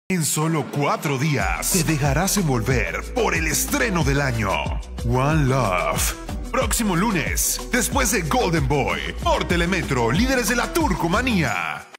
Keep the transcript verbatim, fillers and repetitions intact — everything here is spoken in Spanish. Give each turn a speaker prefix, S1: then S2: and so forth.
S1: En solo cuatro días te dejarás envolver por el estreno del año. One Love. Próximo lunes, después de Golden Boy, por Telemetro, líderes de la turcomanía.